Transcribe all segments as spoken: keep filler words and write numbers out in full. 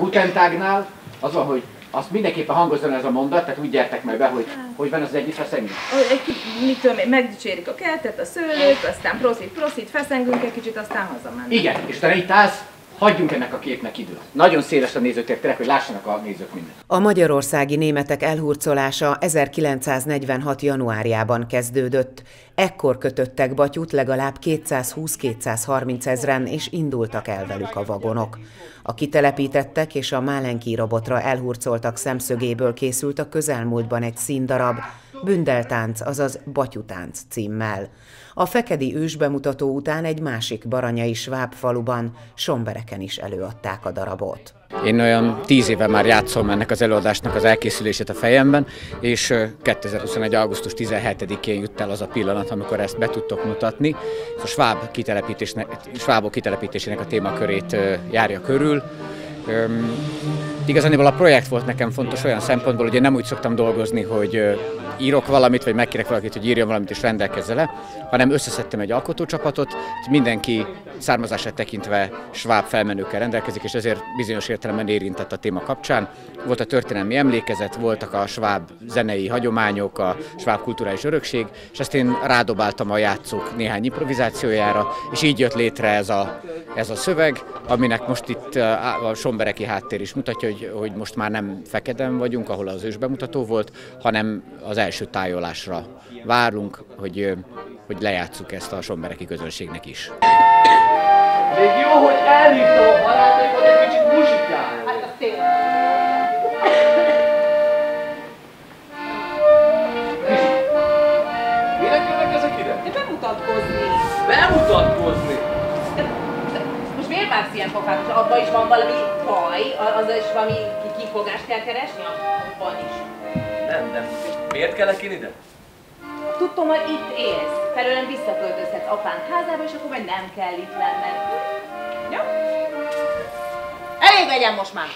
Guten Tagnál az van, hogy azt mindenképpen hangozzon ez a mondat, tehát úgy gyertek meg be, hogy hogy van az együtt feszengünk. Mit tudom én, megdicsérik a kertet, a szőlőt, aztán proszit, proszit, feszengünk egy kicsit, aztán hazamenünk. Igen, és utána itt állsz, hagyjunk ennek a képnek időt. Nagyon széles a nézőtér, tényleg, hogy lássanak a nézők mindent. A magyarországi németek elhurcolása ezerkilencszáznegyvenhat januárjában kezdődött. Ekkor kötöttek Batyut legalább kétszázhúsz-kétszázharminc ezren, és indultak el velük a vagonok. A kitelepítettek és a Málenki robotra elhurcoltak szemszögéből készült a közelmúltban egy színdarab, Bündeltánc, azaz Batyutánc címmel. A fekedi ősbemutató után egy másik baranyai sváb faluban, Sombereken is előadták a darabot. Én olyan tíz éve már játszom ennek az előadásnak az elkészülését a fejemben, és kétezer-huszonegy. augusztus tizenhetedikén jött el az a pillanat, amikor ezt be tudtok mutatni. A sváb kitelepítésnek, svábok kitelepítésének a témakörét járja körül. Üm, igazániból a projekt volt nekem fontos olyan szempontból, hogy én nem úgy szoktam dolgozni, hogy írok valamit, vagy megkérek valakit, hogy írjon valamit és rendelkezze le, hanem összeszedtem egy alkotócsapatot, hogy mindenki származását tekintve sváb felmenőkkel rendelkezik, és ezért bizonyos értelemben érintett a téma kapcsán. Volt a történelmi emlékezet, voltak a sváb zenei hagyományok, a sváb kulturális örökség, és ezt én rádobáltam a játszók néhány improvizációjára, és így jött létre ez a, ez a szöveg, aminek most itt a sombereki háttér is mutatja, hogy, hogy most már nem Fekeden vagyunk, ahol az ősbemutató volt, hanem az első tájolásra várunk, hogy, hogy lejátsszuk ezt a sombereki közönségnek is. Még jó, hogy elhívtam a barátaimat, egy kicsit muzsikál. Hát az tényleg. Minek jönnek ezek ide? De bemutatkozni. Bemutatkozni? Most miért vágsz ilyen pofát? Abban is van valami baj, azzal is valami kifogást kell keresni? Abban is. Nem, nem. Miért kellek én ide? Tudtam, hogy itt élsz. Felőlem visszaköltözhetsz apánk házába, és akkor majd nem kell itt lenned. Jó? Elég legyen most már!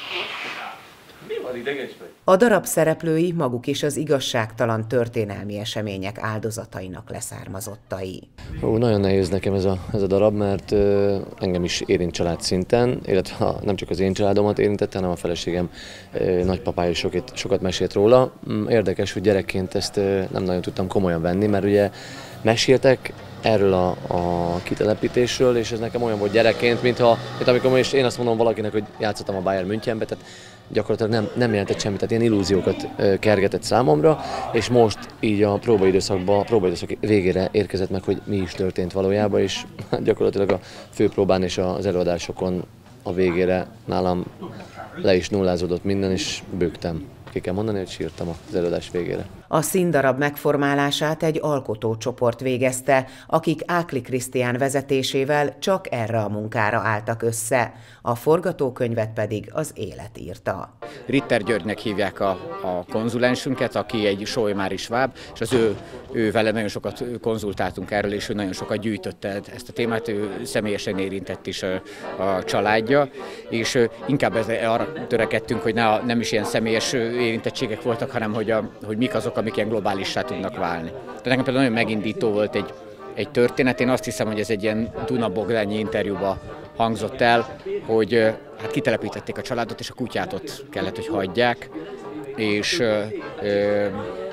Mi van ideges vagy? A darab szereplői maguk is az igazságtalan történelmi események áldozatainak leszármazottai. Ó, nagyon nehéz nekem ez a, ez a darab, mert ö, engem is érint család szinten, illetve ha nem csak az én családomat érintette, hanem a feleségem ö, nagypapája is sokat, sokat mesélt róla. Érdekes, hogy gyerekként ezt ö, nem nagyon tudtam komolyan venni, mert ugye meséltek erről a, a kitelepítésről, és ez nekem olyan volt gyerekként, mintha, mint amikor most én azt mondom valakinek, hogy játszottam a Bayern Münchenbe, tehát gyakorlatilag nem, nem jelentett semmit, tehát ilyen illúziókat kergetett számomra, és most így a próbaidőszakban, a próbaidőszak végére érkezett meg, hogy mi is történt valójában, és gyakorlatilag a főpróbán és az előadásokon a végére nálam le is nullázódott minden, és bőgtem. Ki kell mondani, hogy sírtam az előadás végére. A színdarab megformálását egy alkotócsoport végezte, akik Ákli Krisztián vezetésével csak erre a munkára álltak össze. A forgatókönyvet pedig az élet írta. Ritter Györgynek hívják a, a konzulensünket, aki egy solymári sváb, és az ő, ő vele nagyon sokat konzultáltunk erről, és ő nagyon sokat gyűjtötte ezt a témát, ő személyesen érintett is a, a családja, és inkább ez, arra törekedtünk, hogy ne a, nem is ilyen személyes érintettségek voltak, hanem hogy, a, hogy mik azok, amik ilyen globálissá tudnak válni. Tehát nekem például nagyon megindító volt egy, egy történet, én azt hiszem, hogy ez egy ilyen Duna Bogdányi interjúba hangzott el, hogy hát kitelepítették a családot, és a kutyát ott kellett, hogy hagyják, és ö, ö,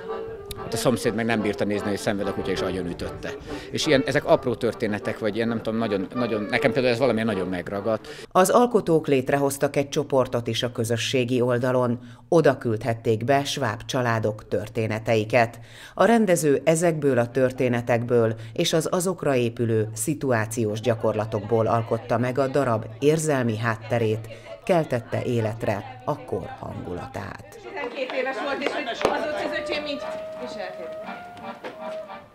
a szomszéd meg nem bírta nézni, hogy szenved a kutya, és agyonütötte. És ilyen, ezek apró történetek, vagy ilyen nem tudom, nagyon, nagyon, nekem például ez valami nagyon megragadt. Az alkotók létrehoztak egy csoportot is a közösségi oldalon, oda küldhették be sváb családok történeteiket. A rendező ezekből a történetekből és az azokra épülő szituációs gyakorlatokból alkotta meg a darab érzelmi hátterét, keltette életre a kor hangulatát. tizenkét éves volt, és hogy az ott az öcsém mint viselték.